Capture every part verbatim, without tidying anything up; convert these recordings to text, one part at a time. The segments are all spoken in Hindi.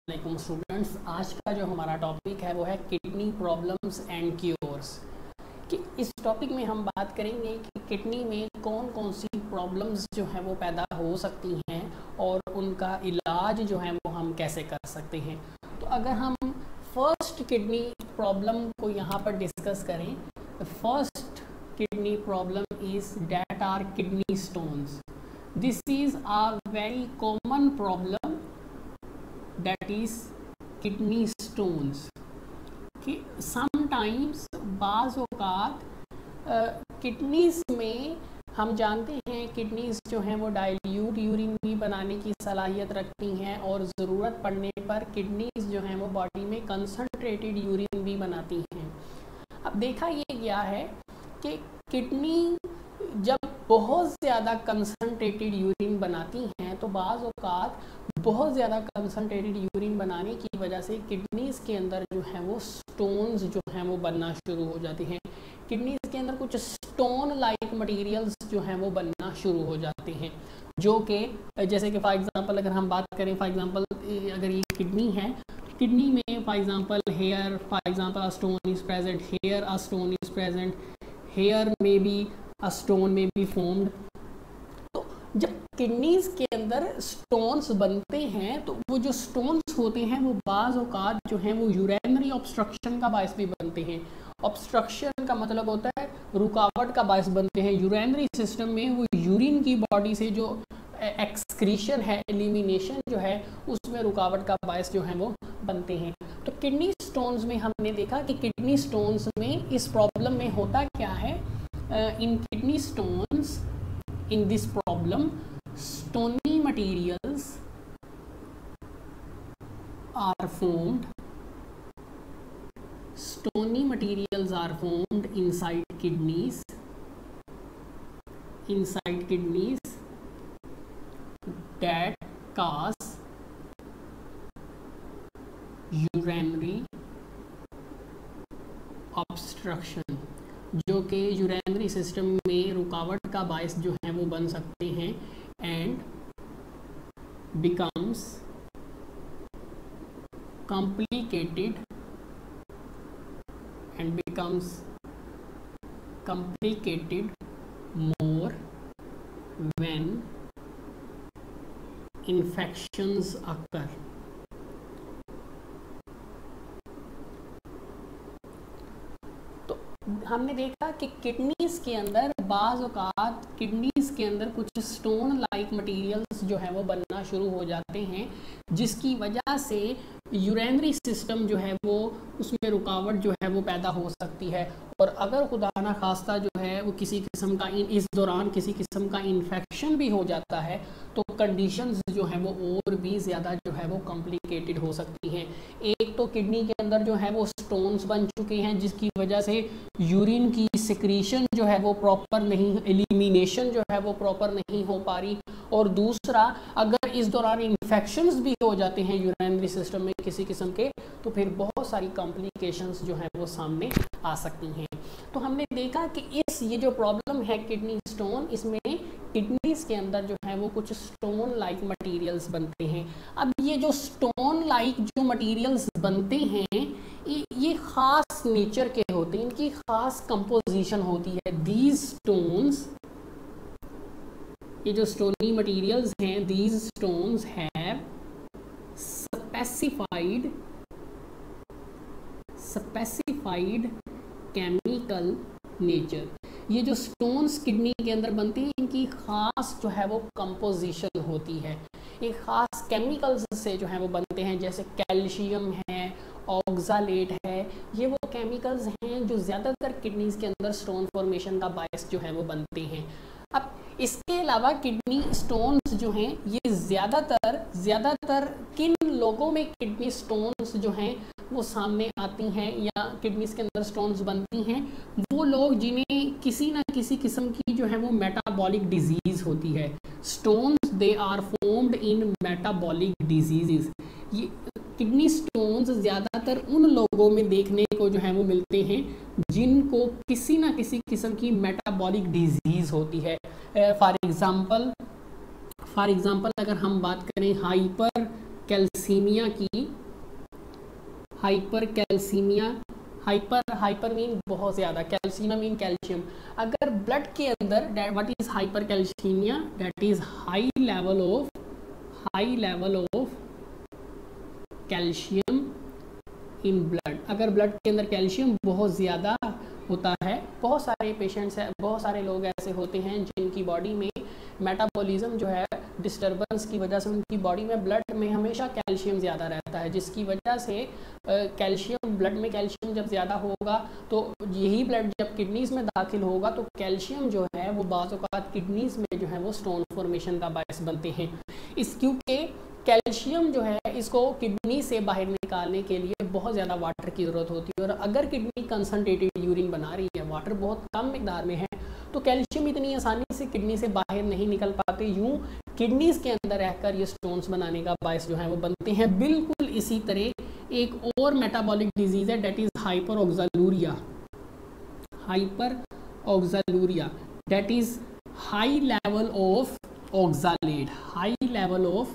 अस्सलाम स्टूडेंट्स, आज का जो हमारा टॉपिक है वो है किडनी प्रॉब्लम्स एंड क्योर्स। कि इस टॉपिक में हम बात करेंगे कि किडनी में कौन कौन सी प्रॉब्लम्स जो हैं वो पैदा हो सकती हैं और उनका इलाज जो है वो हम कैसे कर सकते हैं। तो अगर हम फर्स्ट किडनी प्रॉब्लम को यहाँ पर डिस्कस करें, first kidney problem is that are kidney stones. This is a very common problem that is kidney stones। कि sometimes बाज़ औक़ात किडनीज़ में हम जानते हैं किडनीज़ जो हैं वो डाइल्यूट यूरिन भी बनाने की सलाहियत रखती हैं और ज़रूरत पड़ने पर किडनीज़ जो हैं वो बॉडी में कंसनट्रेटेड यूरिन भी बनाती हैं। अब देखा ये गया है कि किडनी जब बहुत ज़्यादा कंसनट्रेटेड यूरिन बनाती हैं तो बाज़ औक़ात बहुत ज़्यादा कंसनट्रेटेड यूरिन बनाने की वजह से किडनीज़ के अंदर जो है वो स्टोन्स जो हैं वो बनना शुरू हो जाते हैं। किडनीज़ के अंदर कुछ स्टोन लाइक मटेरियल्स जो हैं वो बनना शुरू हो जाते हैं, जो कि जैसे कि फॉर एग्जांपल अगर हम बात करें, फॉर एग्जांपल अगर ये किडनी है, किडनी में for example here, for example a stone is present, here a stone is present, here में भी a stone may be formed. तो जब किडनीज़ के अंदर स्टोन्स बनते हैं तो वो जो स्टोन्स होते हैं वो बाज़ औक़ात जो हैं वो यूरिनरी ऑब्स्ट्रक्शन का बायस भी बनते हैं। ऑब्स्ट्रक्शन का मतलब होता है रुकावट का बायस बनते हैं। यूरिनरी सिस्टम में वो यूरिन की बॉडी से जो एक्सक्रीशन है, एलिमिनेशन जो है, उसमें रुकावट का बायस जो है वो बनते हैं। तो किडनी स्टोन्स में हमने देखा कि किडनी स्टोन्स में इस प्रॉब्लम में होता क्या है, इन kidney stones in this problem stony materials are formed stony materials are formed inside kidneys inside kidneys that cause urinary obstruction, जो कि यूरिनरी सिस्टम में रुकावट का बायस जो है वो बन सकते हैं and becomes complicated and becomes complicated more when infections occur. हमने देखा कि किडनीज़ के अंदर बाज़ औक़ात किडनीज़ के अंदर कुछ स्टोन लाइक मटेरियल्स जो है वो बनना शुरू हो जाते हैं, जिसकी वजह से यूरिनरी सिस्टम जो है वो उसमें रुकावट जो है वो पैदा हो सकती है। और अगर खुदा ना खास्ता जो है वो किसी किस्म का इन इस दौरान किसी किस्म का इन्फेक्शन भी हो जाता है तो कंडीशंस जो है वो और भी ज़्यादा जो है वो कॉम्प्लिकेटेड हो सकती हैं। एक तो किडनी के अंदर जो है वो स्टोन्स बन चुके हैं जिसकी वजह से यूरिन की सिक्रीशन जो है वो प्रॉपर नहीं, एलिमिनेशन जो है वो प्रॉपर नहीं हो पा रही। और दूसरा, अगर इस दौरान इन्फेक्शंस भी हो जाते हैं यूरिनरी सिस्टम में किसी किस्म के, तो फिर बहुत सारी कॉम्प्लिकेशंस जो हैं वो सामने आ सकती हैं। तो हमने देखा कि इस ये जो प्रॉब्लम है किडनी स्टोन, इसमें किडनीज़ के अंदर जो है वो कुछ स्टोन लाइक मटेरियल्स बनते हैं। अब ये जो स्टोन लाइक जो मटेरियल्स बनते हैं ये, ये ख़ास नेचर के होते हैं, इनकी ख़ास कंपोजिशन होती है। दीज स्टोन्स, ये जो स्टोनी मटेरियल्स हैं, these stones have specified specified chemical nature. ये जो स्टोन्स किडनी के अंदर बनती हैं इनकी ख़ास जो है वो कंपोजिशन होती है, एक ख़ास केमिकल्स से जो है वो बनते हैं, जैसे कैल्शियम है, ऑक्सालेट है। ये वो केमिकल्स हैं जो ज़्यादातर किडनीज़ के अंदर स्टोन फॉर्मेशन का बायस जो है वो बनते हैं। अब इसके अलावा किडनी स्टोन्स जो हैं ये ज़्यादातर ज़्यादातर किन लोगों में किडनी स्टोन्स जो हैं वो सामने आती हैं या किडनीज़ के अंदर स्टोन्स बनती हैं, वो लोग जिन्हें किसी ना किसी किस्म की जो है वो मेटाबॉलिक डिजीज़ होती है। Stones they are formed in metabolic disease. ये किडनी स्टोन्स ज़्यादातर उन लोगों में देखने को जो है वो मिलते हैं जिनको किसी ना किसी किस्म की मेटाबॉलिक डिजीज़ होती है। फॉर एग्ज़ाम्पल फॉर एग्ज़ाम्पल अगर हम बात करें हाइपर कैल्सीमिया की, hypercalcaemia, hyper hyper mean बहुत ज़्यादा, कैल्सीमिया मीन कैल्शियम। अगर ब्लड के अंदर what is hypercalcaemia, that is high level of high level of calcium in blood. अगर ब्लड के अंदर कैल्शियम बहुत ज़्यादा होता है, बहुत सारे पेशेंट्स हैं, बहुत सारे लोग ऐसे होते हैं जिनकी बॉडी में मेटाबॉलिज्म जो है डिस्टर्बेंस की वजह से उनकी बॉडी में ब्लड में हमेशा कैल्शियम ज़्यादा रहता है, जिसकी वजह से कैल्शियम ब्लड में कैल्शियम जब ज़्यादा होगा तो यही ब्लड जब किडनीज़ में दाखिल होगा तो कैल्शियम जो है वो बाज़ औक़ात किडनीज़ में जो है वो स्टोन फॉर्मेशन का बायस बनते हैं। इस क्योंकि कैल्शियम जो है इसको किडनी से बाहर निकालने के लिए बहुत ज़्यादा वाटर की ज़रूरत होती है, और अगर किडनी कंसनट्रेटेड यूरिन बना रही है, वाटर बहुत कम मिकदार में है, तो कैल्शियम इतनी आसानी से किडनी से बाहर नहीं निकल पाते, यूँ किडनीज़ के अंदर रहकर ये स्टोन्स बनाने का बायस जो है वो बनते हैं। बिल्कुल इसी तरह एक और मेटाबॉलिक डिजीज़ है, that is hyperoxaluria. Hyperoxaluria that is high level of oxalate, high level of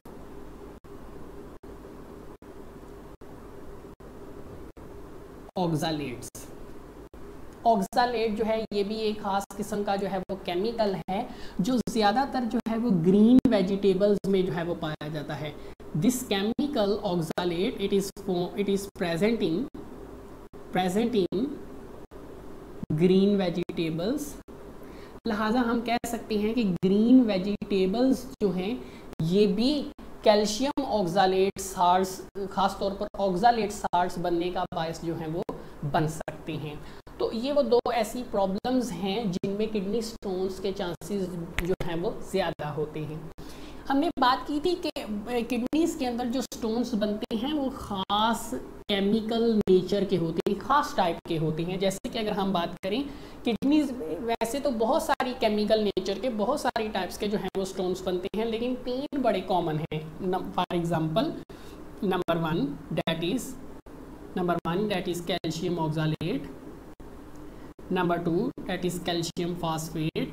oxalates. Oxalate जो है ये भी एक खास किस्म का जो है वो केमिकल है जो ज़्यादातर जो है वो ग्रीन वेजिटेबल्स में जो है वो पाया जाता है। This chemical oxalate it is it is present in present in green vegetables. लिहाजा हम कह सकते हैं कि ग्रीन वेजिटेबल्स जो हैं ये भी कैल्शियम ऑक्सालेट साल्ट्स, खास तौर पर ऑक्सालेट साल्ट्स बनने का बायस जो है वो बन सकते हैं। तो ये वो दो ऐसी प्रॉब्लम्स हैं जिनमें किडनी स्टोन्स के चांसेस जो हैं वो ज़्यादा होते हैं। हमने बात की थी कि किडनीज़ के अंदर जो स्टोन्स बनते हैं वो ख़ास केमिकल नेचर के होते हैं, ख़ास टाइप के होते हैं। जैसे कि अगर हम बात करें किडनीज़ में वैसे तो बहुत सारी केमिकल नेचर के बहुत सारी टाइप्स के जो हैं वो स्टोन्स बनते हैं, लेकिन तीन बड़े कॉमन हैं। For example number one that is number one that is calcium oxalate, number two that is calcium phosphate,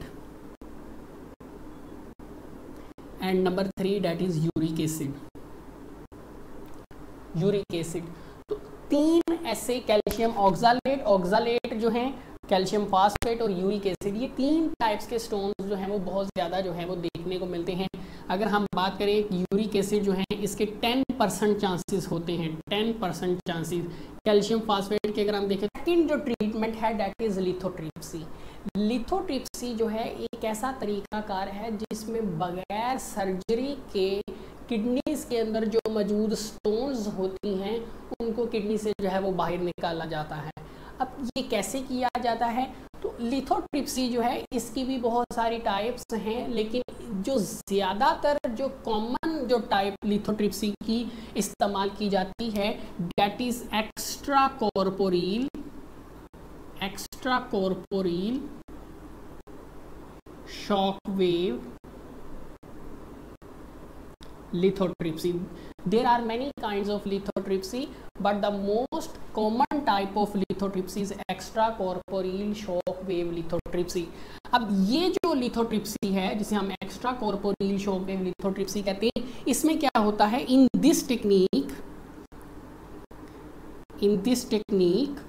and number three that is uric acid. Uric acid तो तीन ऐसे कैल्शियम ऑक्सालेट ऑक्सालेट जो हैं, कैल्शियम फॉस्फेट और यूरिक एसिड, ये तीन टाइप्स के स्टोन्स जो हैं वो बहुत ज़्यादा जो है वो देखने को मिलते हैं। अगर हम बात करें यूरिक एसिड जो है इसके टेन परसेंट चांसेस होते हैं, ten percent chances. Calcium phosphate के अगर हम देखें, सेकंड जो ट्रीटमेंट है दैट इज़ लिथोट्रिप्सी। लिथोट्रिप्सी जो है एक ऐसा तरीकाकार है जिसमें बगैर सर्जरी के किडनीज़ के अंदर जो मौजूद स्टोन्स होती हैं उनको किडनी से जो है वो बाहर निकाला जाता है। अब ये कैसे किया जाता है, तो लिथोट्रिप्सी जो है इसकी भी बहुत सारी टाइप्स हैं, लेकिन जो ज़्यादातर जो कॉमन जो टाइप लिथोट्रिप्सी की इस्तेमाल की जाती है that is extra corporeal extra corporeal shock wave lithotripsy. There are many kinds of lithotripsy, but the most common type of lithotripsy is extracorporeal shock wave lithotripsy. अब ये जो lithotripsy है जिसे हम extracorporeal shock wave lithotripsy कहते हैं, इसमें क्या होता है, in this technique in this technique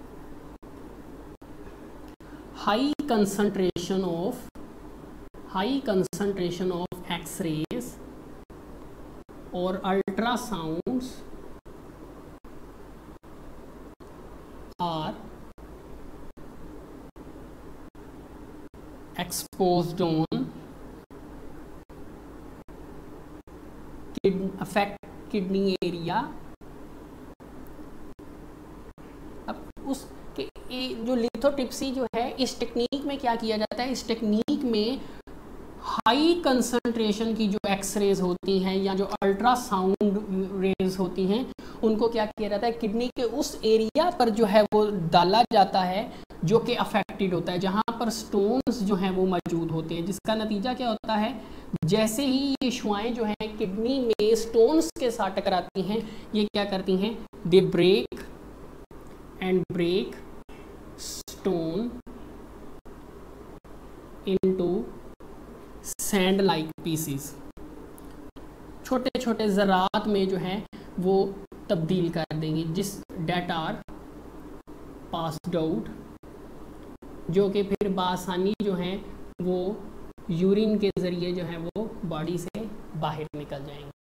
high concentration of high concentration of X-rays और ultrasounds are exposed on affect kidney area. अब उस के जो लिथोट्रिप्सी जो है इस टेक्निक में क्या किया जाता है, इस टेक्निक में हाई कंसंट्रेशन की जो एक्सरेज होती हैं या जो अल्ट्रासाउंड रेज होती हैं उनको क्या किया जाता है, किडनी के उस एरिया पर जो है वो डाला जाता है जो कि अफेक्टेड होता है, जहाँ पर स्टोन्स जो हैं वो मौजूद होते हैं। जिसका नतीजा क्या होता है, जैसे ही ये शुआएं जो हैं किडनी में स्टोन्स के साथ टकराती हैं, ये क्या करती हैं, they break and break stone into sand like pieces. छोटे छोटे ज़रात में जो है वो तब्दील कर देंगे, जिस डेट आर पास्ड आउट, जो कि फिर बासानी जो है वो यूरिन के ज़रिए जो है वो बॉडी से बाहर निकल जाएंगे।